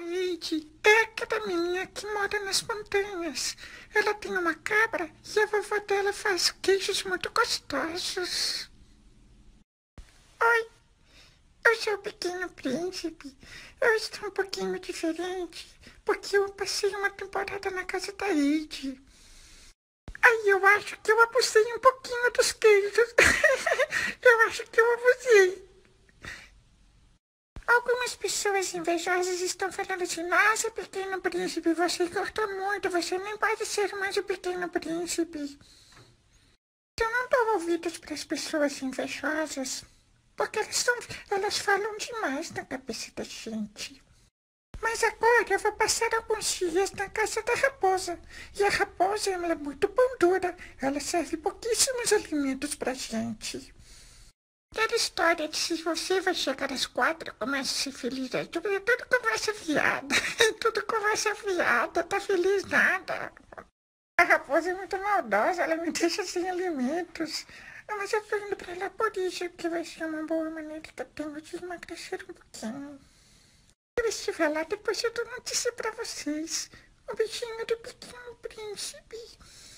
Eide é aquela menina que mora nas montanhas. Ela tem uma cabra e a vovó dela faz queijos muito gostosos. Oi, eu sou o Pequeno Príncipe. Eu estou um pouquinho diferente, porque eu passei uma temporada na casa da Eide. Aí eu acho que eu abusei um pouquinho dos queijos. Eu acho que eu abusei. Algumas pessoas invejosas estão falando assim, nossa, Pequeno Príncipe, você cortou muito, você nem pode ser mais o Pequeno Príncipe. Eu não dou ouvidos para as pessoas invejosas, porque elas falam demais na cabeça da gente. Mas agora eu vou passar alguns dias na casa da raposa. E a raposa ela é muito pão dura, ela serve pouquíssimos alimentos pra gente. Aquela história de se você vai chegar às 4, começa a ser feliz, é tudo conversa fiada, tudo conversa fiada, tá feliz nada. A raposa é muito maldosa, ela me deixa sem alimentos. Mas eu tô indo pra lá por isso, que vai ser uma boa maneira que eu tenho de emagrecer um pouquinho. Se eu estiver lá, depois eu dou notícia pra vocês. Um beijinho do Pequeno Príncipe.